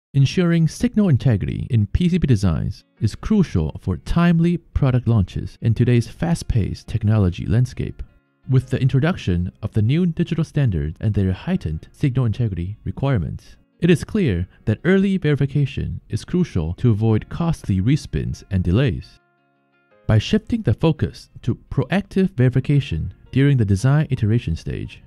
Ensuring signal integrity in PCB designs is crucial for timely product launches in today's fast-paced technology landscape. With the introduction of the new digital standards and their heightened signal integrity requirements, it is clear that early verification is crucial to avoid costly respins and delays. By shifting the focus to proactive verification during the design iteration stage,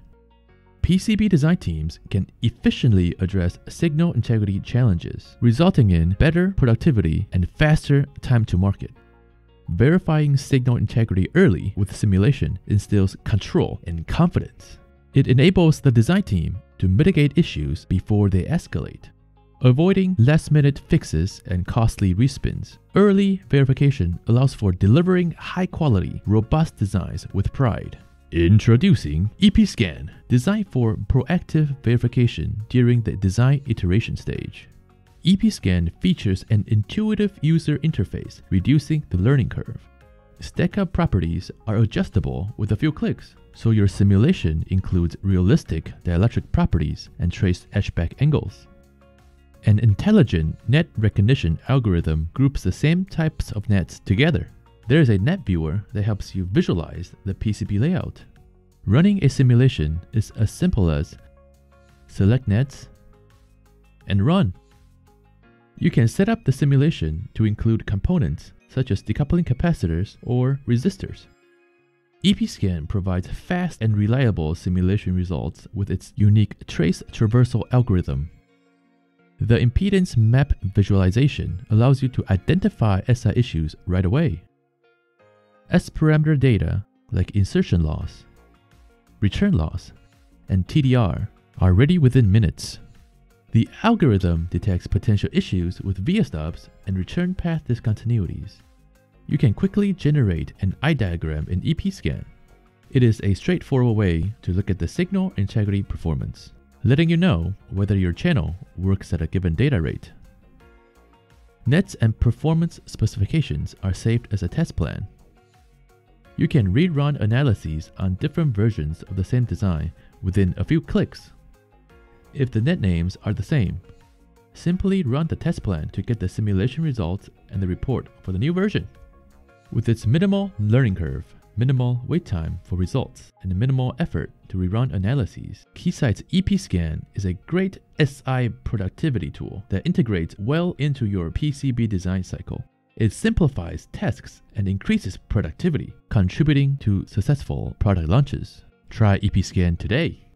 PCB design teams can efficiently address signal integrity challenges, resulting in better productivity and faster time to market. Verifying signal integrity early with simulation instills control and confidence. It enables the design team to mitigate issues before they escalate, avoiding last-minute fixes and costly respins. Early verification allows for delivering high-quality, robust designs with pride. Introducing EPScan, designed for proactive verification during the design iteration stage. EPScan features an intuitive user interface, reducing the learning curve. Stackup properties are adjustable with a few clicks, so your simulation includes realistic dielectric properties and traced etchback angles. An intelligent net recognition algorithm groups the same types of nets together. There is a net viewer that helps you visualize the PCB layout. Running a simulation is as simple as select nets and run. You can set up the simulation to include components such as decoupling capacitors or resistors. EPScan provides fast and reliable simulation results with its unique trace traversal algorithm. The impedance map visualization allows you to identify SI issues right away. S-parameter data like insertion loss, return loss, and TDR are ready within minutes. The algorithm detects potential issues with via stubs and return path discontinuities. You can quickly generate an eye diagram in EPScan. It is a straightforward way to look at the signal integrity performance, letting you know whether your channel works at a given data rate. Nets and performance specifications are saved as a test plan. You can rerun analyses on different versions of the same design within a few clicks. If the net names are the same, simply run the test plan to get the simulation results and the report for the new version. With its minimal learning curve, minimal wait time for results, and minimal effort to rerun analyses, Keysight's EPScan is a great SI productivity tool that integrates well into your PCB design cycle. It simplifies tasks and increases productivity, contributing to successful product launches. Try EPScan today.